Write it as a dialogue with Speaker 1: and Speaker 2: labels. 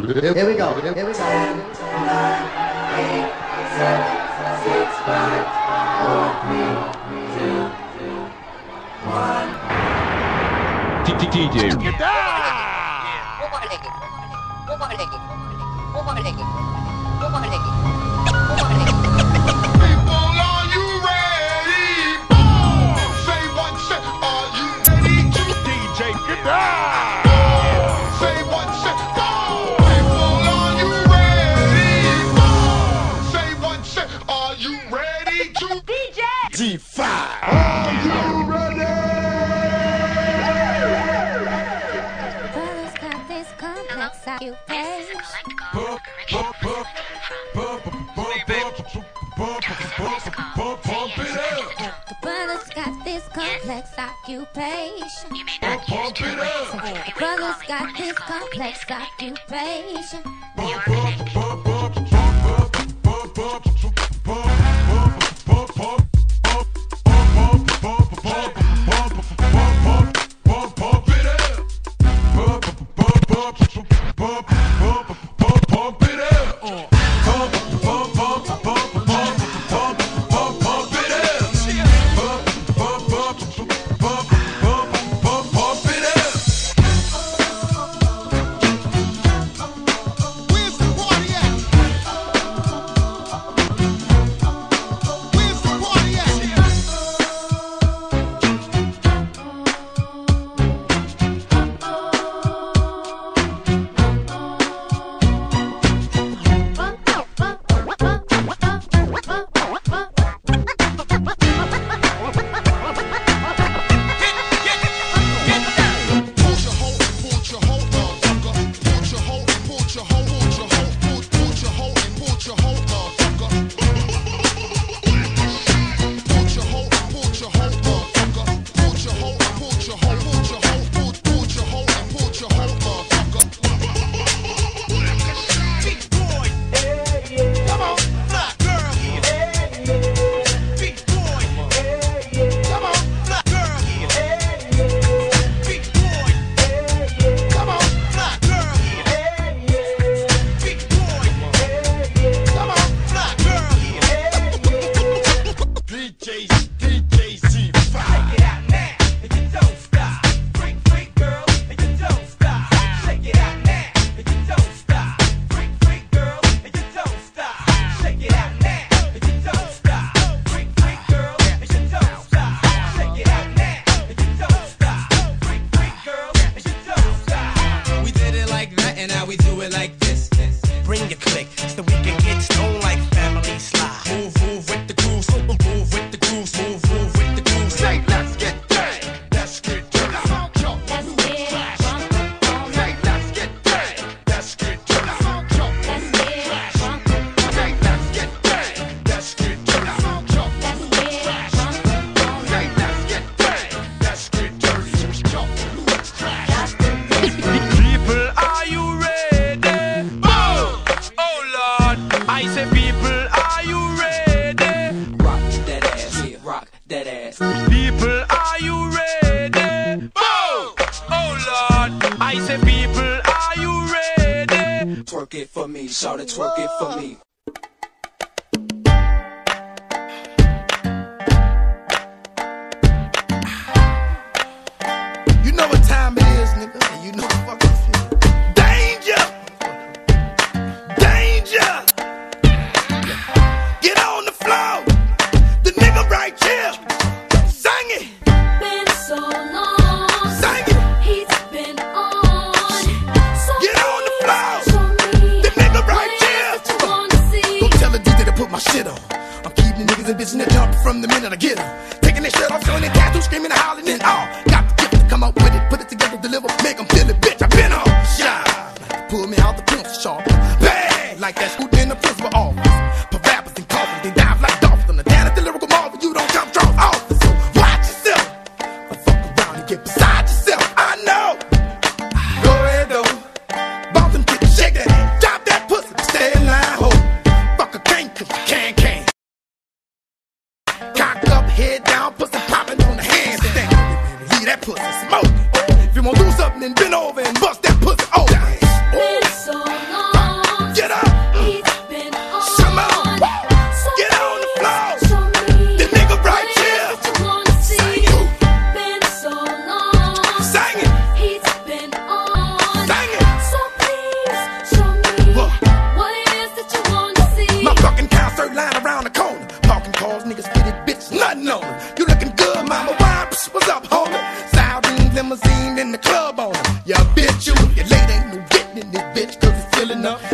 Speaker 1: Here we go. Here we go.
Speaker 2: 9, 8, 7, 6, 5, 4, 3, 2, 1.
Speaker 3: DJ.
Speaker 4: G5. Are you ready?
Speaker 5: Brothers got this complex occupation. The brothers got this complex occupation. The brothers got this complex occupation.
Speaker 6: Twerk it for me, shout it, twerk it for me.
Speaker 4: You know what time it is, nigga, and you know fucking shit. Danger! Danger! Get on the floor! The nigga right here! Sing it!
Speaker 5: Been so long.
Speaker 4: Sing it!
Speaker 5: He's been on. So
Speaker 4: Get on the floor!
Speaker 5: show me
Speaker 4: The nigga right here!
Speaker 5: what you wanna see.
Speaker 4: Don't tell the DJ to put my shit on. I'm keeping niggas and bitches in the jump from the minute I get them. Taking their shirt off, showing their tattoos, screaming and hollering and all. Got the gift to come up with it, put it together, deliver, make them feel it, bitch. I been on shine. Pull me out the pencil sharp. Bang! Like that scooter in the principal office. Put rappers and coffins, they dive like dolphins. On the down at the lyrical marvel, you don't come strong office. So watch yourself. Don't fuck around and get beside yourself. I know. Go ahead, though. Bump them titties, shake that ass. Drop that pussy, stay in line, ho. Fuck a can't, cause you can. Cock up, head down, pussy popping on the handstand. Leave that pussy smoke. If you wanna do something, then bend over and bust that pussy open.
Speaker 5: Been so long.
Speaker 4: bitch, cause it's filling up.